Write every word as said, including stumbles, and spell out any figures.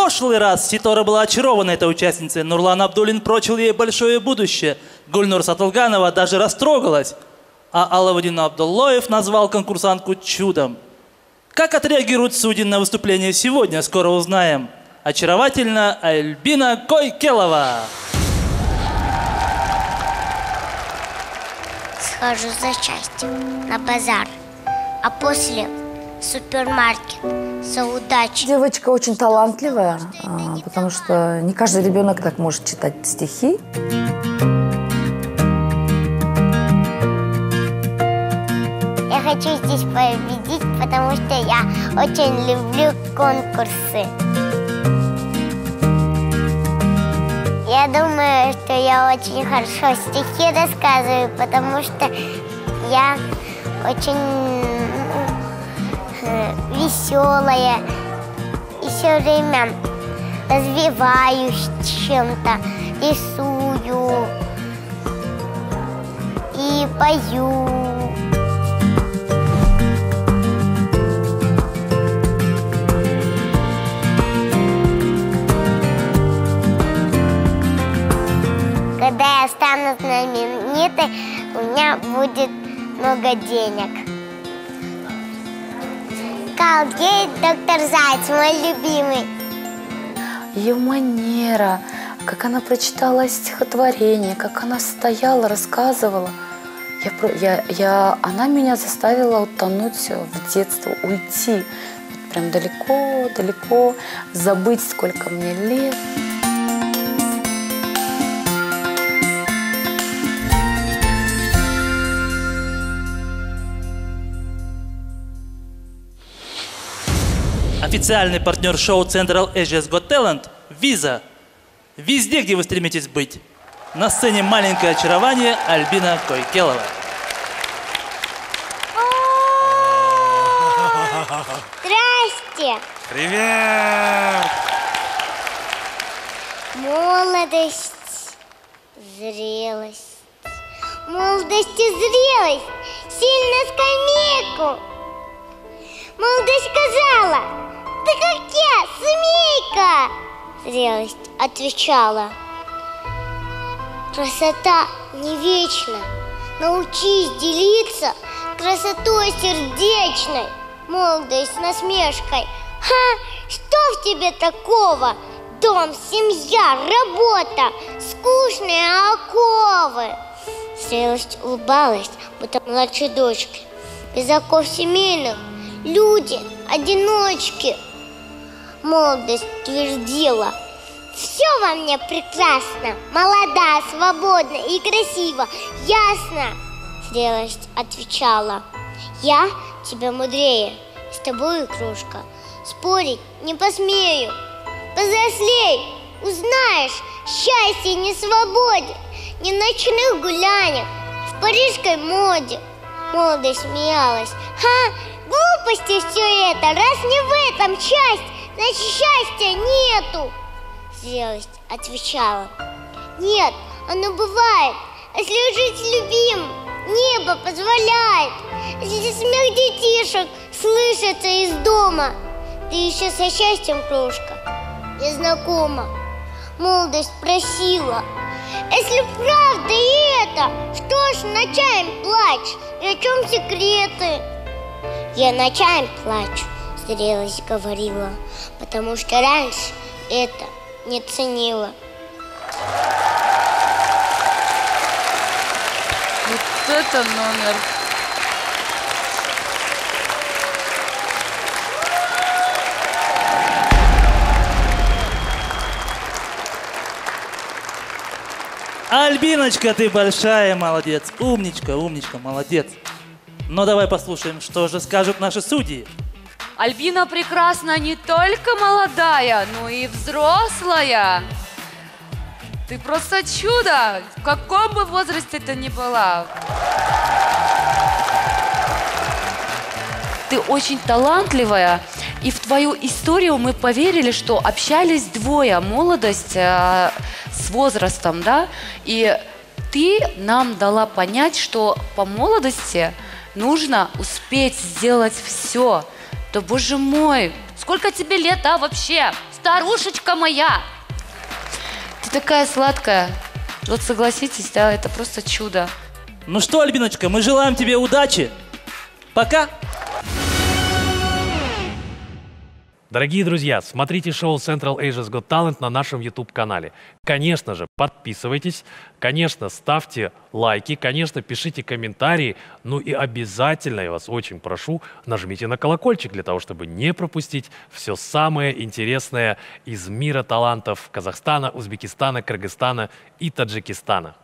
прошлый раз Ситора была очарована этой участницей. Нурлан Абдуллин прочил ей большое будущее. Гульнур Сатылганова даже растрогалась. А Алавудин Абдуллоев назвал конкурсантку чудом. Как отреагируют судьи на выступление сегодня, скоро узнаем. Очаровательно Альбина Койкелова. Схожу за счастьем на базар, а после в супермаркет за удачей. Девочка очень талантливая, потому что не каждый ребенок так может читать стихи. Я хочу здесь победить, потому что я очень люблю конкурсы. Я думаю, что я очень хорошо стихи рассказываю, потому что я очень веселая и все время развиваюсь чем-то, рисую и пою. Когда я стану знаменитой, у меня будет много денег. Колгейт, доктор Заяц, мой любимый. Ее манера, как она прочитала стихотворение, как она стояла, рассказывала. Я, я, я, она меня заставила утонуть в детство, уйти. Вот прям далеко-далеко, забыть, сколько мне лет. Официальный партнер шоу Central Asia's Got Talent – Visa. Везде, где вы стремитесь быть. На сцене маленькое очарование Альбина Койкелова. Здрасте! Привет! Молодость, зрелость. Молодость и зрелость. Сели на скамейку. Молодость сказала: ты как я, змейка. Зрелость отвечала: красота не вечна. Научись делиться красотой сердечной. Молодость с насмешкой: ха, что в тебе такого? Дом, семья, работа, скучные оковы. Зрелость улыбалась, будто младшей дочке. Без оков семейных люди одиночки. Молодость твердила: все во мне прекрасно, молода, свободна и красиво, ясно. Зрелость отвечала: я тебя мудрее, с тобой, кружка, спорить не посмею. Повзрослей, узнаешь, счастье не свободе, не в ночных гуляниях, в парижской моде. Молодость смеялась: ха, глупости все это, раз не в этом часть, значит счастья нету. Зрелость отвечала: нет, оно бывает, если жить любим, небо позволяет, если смех детишек слышится из дома. Ты еще со счастьем, кружка, не знакома. Молодость просила: если правда и это, что ж ночами плачь, и о чем секреты? Я ночами плачу, зрелость говорила, потому что раньше это не ценила. Вот это номер. Альбиночка, ты большая молодец. Умничка, умничка, молодец. Но давай послушаем, что же скажут наши судьи. Альбина прекрасна не только молодая, но и взрослая. Ты просто чудо, в каком бы возрасте ты ни была. Ты очень талантливая, и в твою историю мы поверили, что общались двое, молодость э, с возрастом, да? И ты нам дала понять, что по молодости нужно успеть сделать все. Да, боже мой, сколько тебе лет, а, вообще? старушечка моя. Ты такая сладкая. Вот согласитесь, да, это просто чудо. Ну что, Альбиночка, мы желаем тебе удачи. Пока. Дорогие друзья, смотрите шоу Central Asia's Got Talent на нашем YouTube-канале. Конечно же, подписывайтесь, конечно, ставьте лайки, конечно, пишите комментарии, ну и обязательно, я вас очень прошу, нажмите на колокольчик для того, чтобы не пропустить все самое интересное из мира талантов Казахстана, Узбекистана, Кыргызстана и Таджикистана.